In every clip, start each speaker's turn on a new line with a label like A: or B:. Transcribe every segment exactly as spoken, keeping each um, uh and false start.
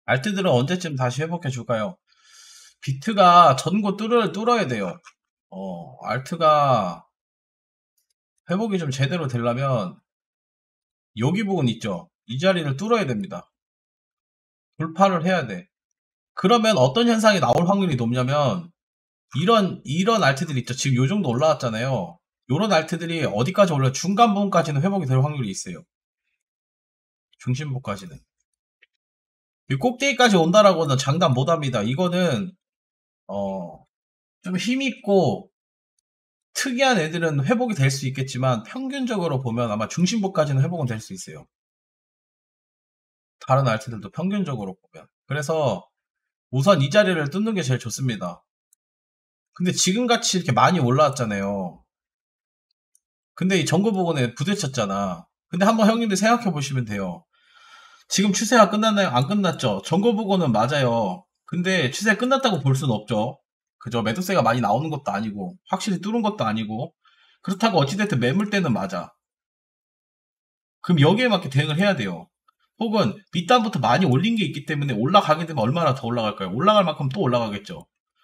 A: 알트들은 언제쯤 다시 회복해 줄까요? 비트가 전고 뚫을, 뚫어야 돼요. 어, 알트가 회복이 좀 제대로 되려면 여기 부분 있죠? 이 자리를 뚫어야 됩니다. 돌파를 해야 돼. 그러면 어떤 현상이 나올 확률이 높냐면 이런 이런 알트들이 있죠. 지금 요 정도 올라왔잖아요. 요런 알트들이 어디까지 올라 중간 부분까지는 회복이 될 확률이 있어요. 중심부까지는. 이 꼭대기까지 온다라고는 장담 못합니다. 이거는 어, 좀 힘있고 특이한 애들은 회복이 될 수 있겠지만 평균적으로 보면 아마 중심부까지는 회복은 될 수 있어요. 다른 알트들도 평균적으로 보면. 그래서 우선 이 자리를 뚫는 게 제일 좋습니다. 근데 지금같이 이렇게 많이 올라왔잖아요. 근데 이 전고 부분에 부딪혔잖아. 근데 한번 형님들 생각해 보시면 돼요. 지금 추세가 끝났나요? 안 끝났죠? 전고 부분은 맞아요. 근데 추세가 끝났다고 볼 수는 없죠. 그죠? 매도세가 많이 나오는 것도 아니고 확실히 뚫은 것도 아니고 그렇다고 어찌됐든 매물대는 맞아. 그럼 여기에 맞게 대응을 해야 돼요. 혹은 밑단부터 많이 올린 게 있기 때문에 올라가게 되면 얼마나 더 올라갈까요? 올라갈 만큼 또 올라가겠죠.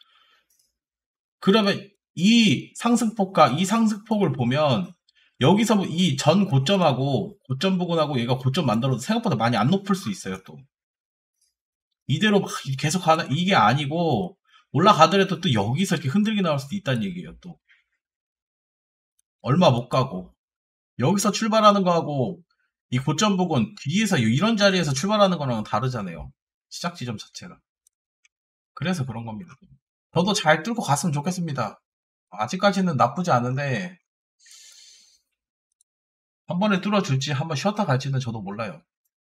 A: 그러면 이 상승폭과 이 상승폭을 보면 여기서 이 전 고점하고 고점 부근하고 얘가 고점 만들어도 생각보다 많이 안 높을 수 있어요. 또 이대로 막 계속 가는 이게 아니고 올라가더라도 또 여기서 이렇게 흔들기 나올 수도 있다는 얘기예요. 또 얼마 못 가고 여기서 출발하는 거하고 이 고점 부근 뒤에서 이런 자리에서 출발하는 거랑 다르잖아요. 시작 지점 자체가. 그래서 그런 겁니다. 저도 잘 뚫고 갔으면 좋겠습니다. 아직까지는 나쁘지 않은데 한 번에 뚫어줄지 한번 쉬었다 갈지는 저도 몰라요.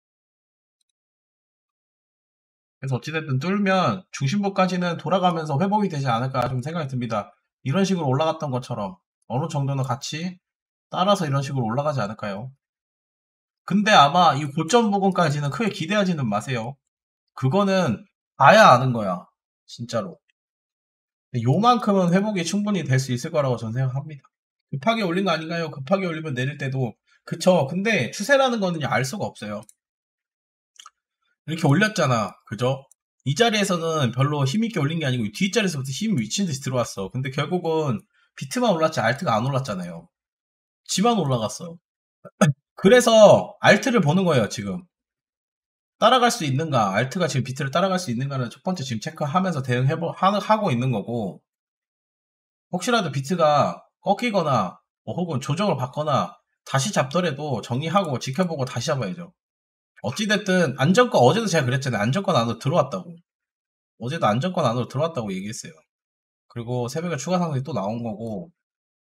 A: 그래서 어찌됐든 뚫면 중심부까지는 돌아가면서 회복이 되지 않을까 좀 생각이 듭니다. 이런 식으로 올라갔던 것처럼 어느 정도는 같이 따라서 이런 식으로 올라가지 않을까요? 근데 아마 이 고점 부분까지는 크게 기대하지는 마세요. 그거는 봐야 아는 거야. 진짜로. 요만큼은 회복이 충분히 될 수 있을 거라고 저는 생각합니다. 급하게 올린 거 아닌가요? 급하게 올리면 내릴 때도 그쵸. 근데 추세라는 거는 알 수가 없어요. 이렇게 올렸잖아. 그죠? 이 자리에서는 별로 힘있게 올린 게 아니고 뒷자리에서부터 힘이 미친 듯이 들어왔어. 근데 결국은 비트만 올랐지 알트가 안 올랐잖아요. 지만 올라갔어. 그래서 알트를 보는 거예요, 지금. 따라갈 수 있는가, 알트가 지금 비트를 따라갈 수 있는가는 첫 번째 지금 체크하면서 대응해보, 하고 있는 거고, 혹시라도 비트가 꺾이거나, 뭐 혹은 조정을 받거나, 다시 잡더라도 정리하고 지켜보고 다시 잡아야죠. 어찌됐든, 안정권, 어제도 제가 그랬잖아요. 안정권 안으로 들어왔다고. 어제도 안정권 안으로 들어왔다고 얘기했어요. 그리고 새벽에 추가 상승이 또 나온 거고,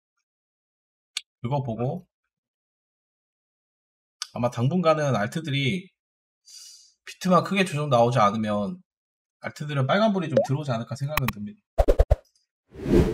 A: 그거 보고, 아마 당분간은 알트들이 비트만 크게 조정 나오지 않으면, 알트들은 빨간불이 좀 들어오지 않을까 생각은 듭니다.